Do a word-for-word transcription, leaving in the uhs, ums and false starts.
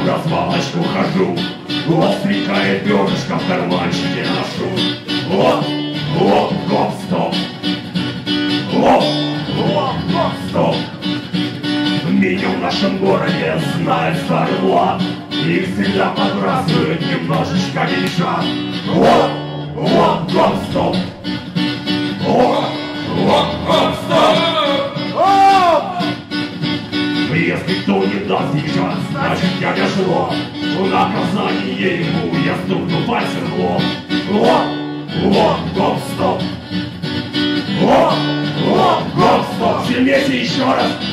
в развалочку хожу, вот стрекает перышко в карманчике ношу. Оп, оп, гоп, стоп. Оп, оп, гоп, стоп. Меня в нашем городе знает старый Влад, и всегда подбрасывает немножечко деньжат. Оп, оп, гоп, стоп. Оп, оп, гоп, стоп. Если кто не даст деньжат, значит дядя Шло. В наказание ему я стукну пальцем в лоб. Оп, оп, гоп, стоп. Оп, оп, гоп, стоп. Сильнее еще раз.